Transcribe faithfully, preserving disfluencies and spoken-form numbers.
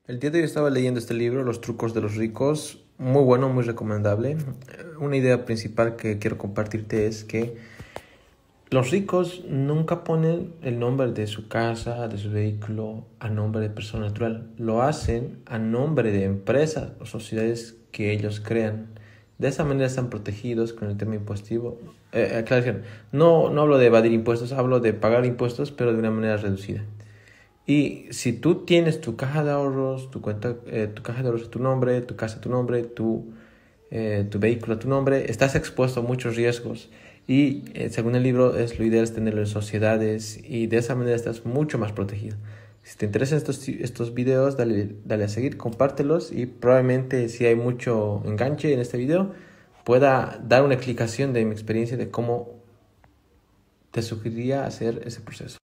El día de hoy estaba leyendo este libro, Los trucos de los ricos, muy bueno, muy recomendable. Una idea principal que quiero compartirte es que los ricos nunca ponen el nombre de su casa, de su vehículo, a nombre de persona natural. Lo hacen a nombre de empresas o sociedades que ellos crean. De esa manera están protegidos con el tema impositivo. Eh, aclaración, no, no hablo de evadir impuestos, hablo de pagar impuestos, pero de una manera reducida. Y si tú tienes tu caja de ahorros, tu cuenta, eh, tu caja de ahorros a tu nombre, tu casa a tu nombre, tu, eh, tu vehículo a tu nombre, estás expuesto a muchos riesgos. Y eh, según el libro, es lo ideal es tenerlo en sociedades y de esa manera estás mucho más protegido. Si te interesan estos, estos videos, dale, dale a seguir, compártelos y probablemente si hay mucho enganche en este video, pueda dar una explicación de mi experiencia de cómo te sugeriría hacer ese proceso.